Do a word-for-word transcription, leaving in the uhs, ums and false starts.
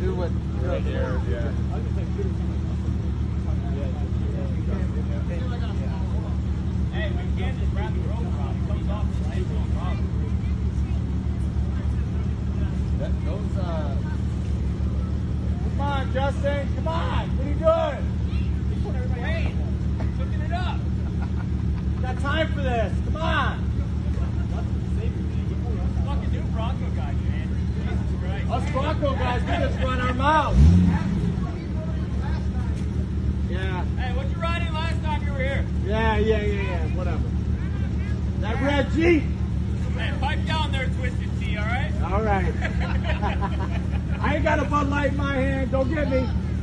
do what. Right here, yeah. Hey, we can't just wrap the rope around. It comes off the same problem. That, those, uh... Come on, Justin! Come on! What are you doing? Hey, cooking it up. Got time for this! Come on! Fucking new Bronco guys, man. Jesus Christ. Us Bronco guys, we just run our mouths. Yeah. Hey, what you riding last time you were here? Yeah, yeah, yeah, yeah. Whatever. That red Jeep. Hey, pipe down there, Twisted Tea, all right? All right. I ain't got a Bud Light in my hand. Don't get me.